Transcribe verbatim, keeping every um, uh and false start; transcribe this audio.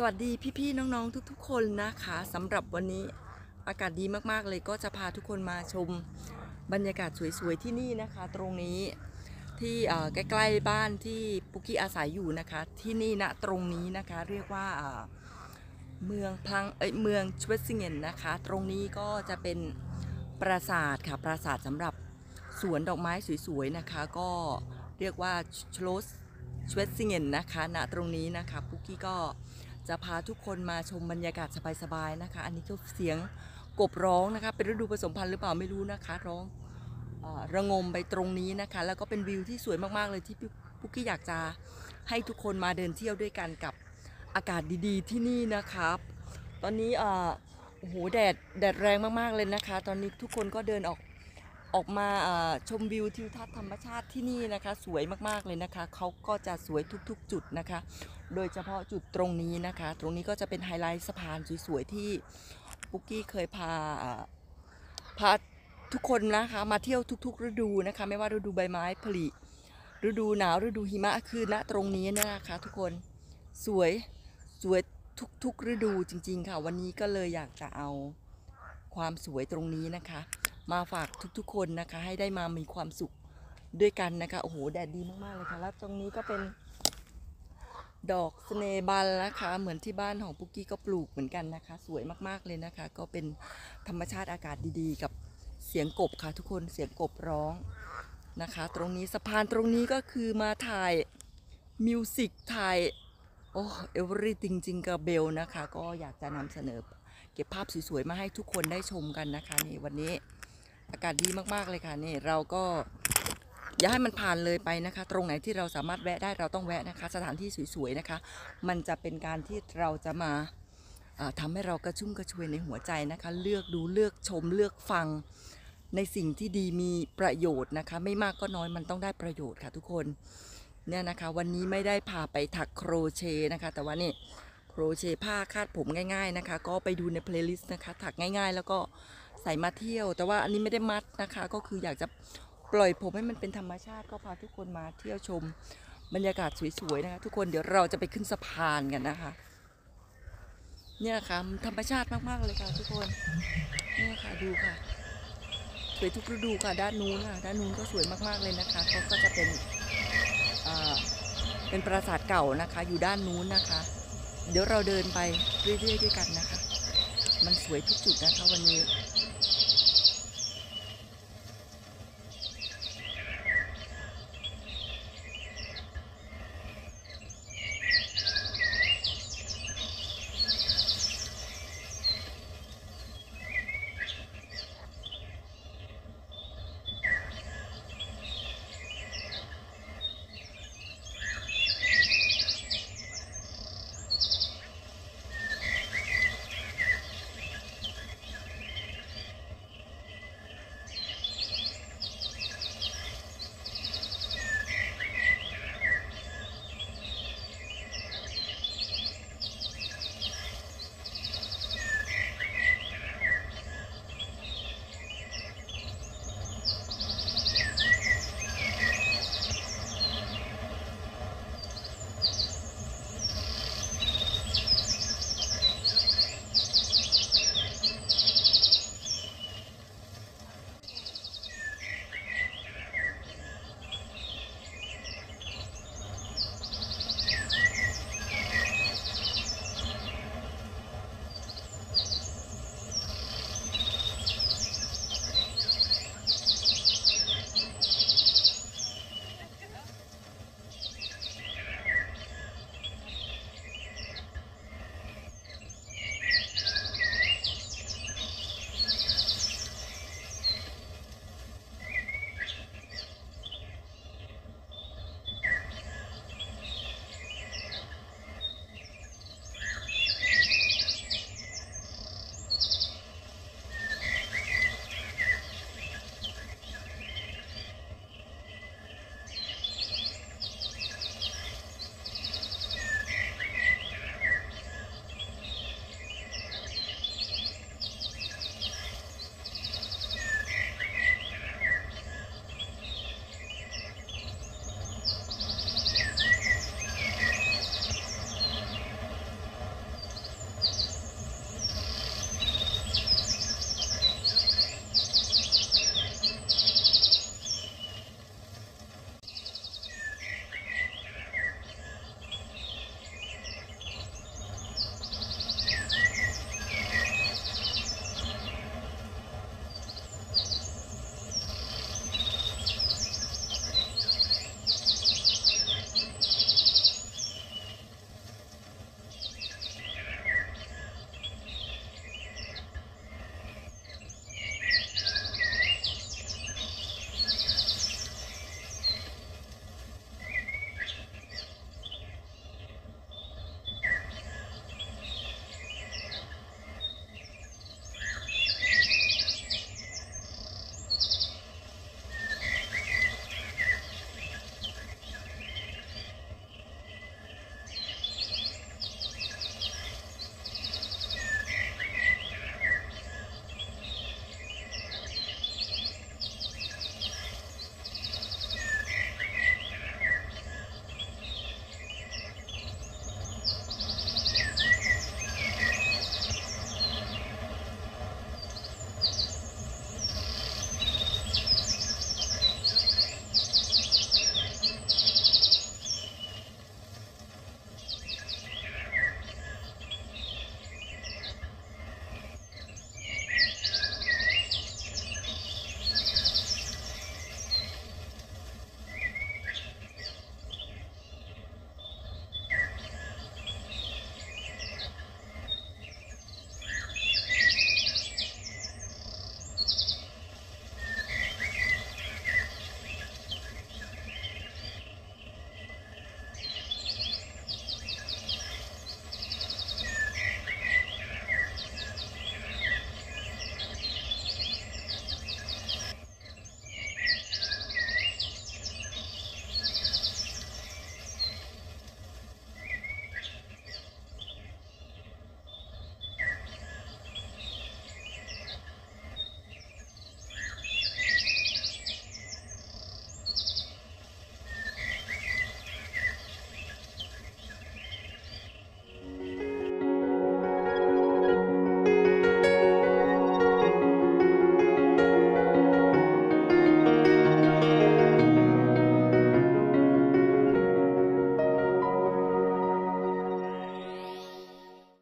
วัสดีพี่ๆน้องๆทุกๆคนนะคะสำหรับวันนี้อากาศดีมากๆเลยก็จะพาทุกคนมาชมบรรยากาศสวยๆที่นี่นะคะตรงนี้ที่ใกล้ๆบ้านที่ปุกกี้อาศัยอยู่นะคะที่นี่ณตรงนี้นะคะเรียกว่าเมืองพลังเอ้ยเมืองชเวตซิงเกนนะคะตรงนี้ก็จะเป็นปราสาทค่ะปราสาทสำหรับสวนดอกไม้สวยๆนะคะก็เรียกว่าชโลสชเวตซิงเกนนะคะณตรงนี้นะคะปุกกี้ก็จะพาทุกคนมาชมบรรยากาศสบายๆนะคะอันนี้ก็เสียงกบร้องนะคะเป็นฤดูผสมพันธุ์หรือเปล่าไม่รู้นะคะร้องระงมไปตรงนี้นะคะแล้วก็เป็นวิวที่สวยมากๆเลยที่ปุกกี้อยากจะให้ทุกคนมาเดินเที่ยวด้วยกันกับอากาศดีๆที่นี่นะครับตอนนี้โอ้โหแดดแดดแรงมากๆเลยนะคะตอนนี้ทุกคนก็เดินออกออกมาชมวิวทิวทัศน์ธรรมชาติที่นี่นะคะสวยมากๆเลยนะคะเขาก็จะสวยทุกๆจุดนะคะโดยเฉพาะจุดตรงนี้นะคะตรงนี้ก็จะเป็นไฮไลท์สะพานสวยๆที่ปุกกี้เคยพาพาทุกคนนะคะมาเที่ยวทุกๆฤดูนะคะไม่ว่าฤดูใบไม้ผลิฤดูหนาวฤดูหิมะคือณตรงนี้นะคะทุกคนสวยสวยทุกๆฤดูจริงๆค่ะวันนี้ก็เลยอยากจะเอาความสวยตรงนี้นะคะมาฝากทุกๆคนนะคะให้ได้มามีความสุขด้วยกันนะคะโอ้โหแดดดีมากๆเลยค่ะแล้วตรงนี้ก็เป็นดอกสเนบัลนะคะเหมือนที่บ้านของปุกกี้ก็ปลูกเหมือนกันนะคะสวยมากๆเลยนะคะก็เป็นธรรมชาติอากาศดีๆกับเสียงกบค่ะทุกคนเสียงกบร้องนะคะตรงนี้สะพานตรงนี้ก็คือมาถ่ายมิวสิกถ่ายโอ้เอเวอรี่จริงๆกับเบลนะคะก็อยากจะนำเสนอเก็บภาพสวยๆมาให้ทุกคนได้ชมกันนะคะนี่วันนี้อากาศดีมากๆเลยค่ะนี่เราก็อย่าให้มันผ่านเลยไปนะคะตรงไหนที่เราสามารถแวะได้เราต้องแวะนะคะสถานที่สวยๆนะคะมันจะเป็นการที่เราจะมาทำให้เรากระชุ่มกระชวยในหัวใจนะคะเลือกดูเลือกชมเลือกฟังในสิ่งที่ดีมีประโยชน์นะคะไม่มากก็น้อยมันต้องได้ประโยชน์ค่ะทุกคนเนี่ยนะคะวันนี้ไม่ได้พาไปถักโครเชต์นะคะแต่ว่านี่โครเชต์ผ้าคาดผมง่ายๆนะคะก็ไปดูในเพลย์ลิสต์นะคะถักง่ายๆแล้วก็ใส่มาเที่ยวแต่ว่าอันนี้ไม่ได้มัดนะคะก็คืออยากจะปล่อยผมให้มันเป็นธรรมชาติก็พาทุกคนมาเที่ยวชมบรรยากาศสวยๆนะคะทุกคนเดี๋ยวเราจะไปขึ้นสะพานกันนะคะเนี่ยค่ะธรรมชาติมากๆเลยค่ะทุกคนเนี่ยค่ะดูค่ะสวยทุกฤดูค่ะด้านนู้นค่ะด้านนู้นก็สวยมากๆเลยนะคะเขาก็จะเป็นอ่าเป็นปราสาทเก่านะคะอยู่ด้านนู้นนะคะเดี๋ยวเราเดินไปเรื่อยๆด้วยกันนะคะมันสวยทุกจุดนะคะวันนี้